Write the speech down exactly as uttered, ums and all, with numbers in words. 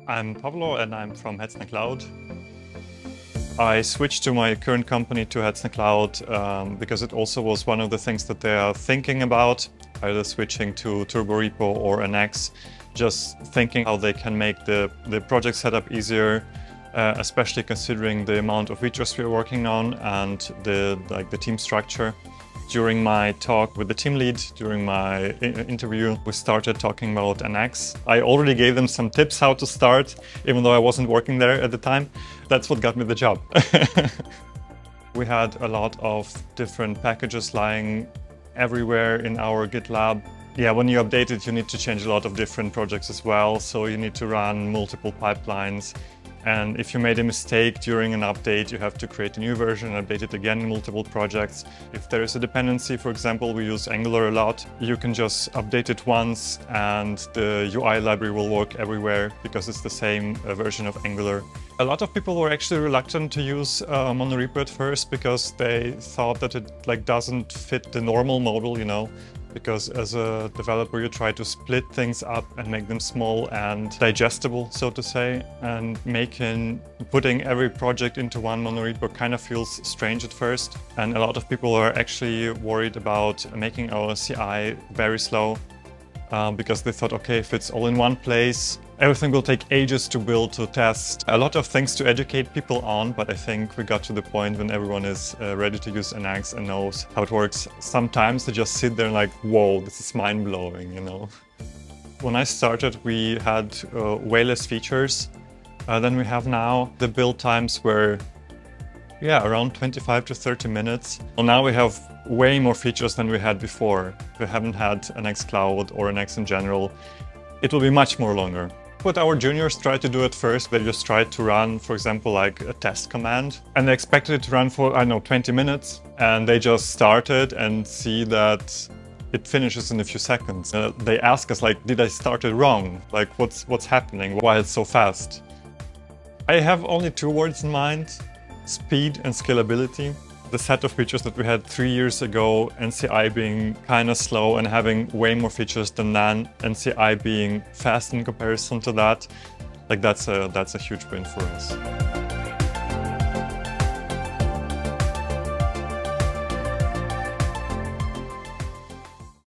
I'm Pablo and I'm from Hetzner Cloud. I switched to my current company to Hetzner Cloud um, because it also was one of the things that they are thinking about, either switching to Turbo Repo or N X, just thinking how they can make the, the project setup easier, uh, especially considering the amount of features we're working on and the, like, the team structure. During my talk with the team lead, during my interview, we started talking about N X. I already gave them some tips how to start, even though I wasn't working there at the time. That's what got me the job. We had a lot of different packages lying everywhere in our GitLab. Yeah, when you update it, you need to change a lot of different projects as well, so you need to run multiple pipelines. And if you made a mistake during an update, you have to create a new version and update it again in multiple projects. If there is a dependency, for example, we use Angular a lot, you can just update it once and the U I library will work everywhere because it's the same uh, version of Angular. A lot of people were actually reluctant to use uh, monorepo at first because they thought that it like doesn't fit the normal model, you know. Because as a developer, you try to split things up and make them small and digestible, so to say. And making, putting every project into one monorepo kind of feels strange at first. And a lot of people are actually worried about making our C I very slow uh, because they thought, okay, if it's all in one place, everything will take ages to build, to test. A lot of things to educate people on, but I think we got to the point when everyone is uh, ready to use N X and knows how it works. Sometimes they just sit there and like, whoa, this is mind-blowing, you know? When I started, we had uh, way less features uh, than we have now. The build times were, yeah, around twenty-five to thirty minutes. Well, now we have way more features than we had before. We haven't had N X Cloud or N X in general. It will be much more longer. What our juniors tried to do at first, they just tried to run, for example, like a test command. And they expected it to run for, I don't know, twenty minutes. And they just started and see that it finishes in a few seconds. Uh, they ask us, like, did I start it wrong? Like, what's, what's happening? Why it's so fast? I have only two words in mind: speed and scalability. The set of features that we had three years ago, N C I being kind of slow and having way more features than that, N C I being fast in comparison to that, like that's a, that's a huge win for us.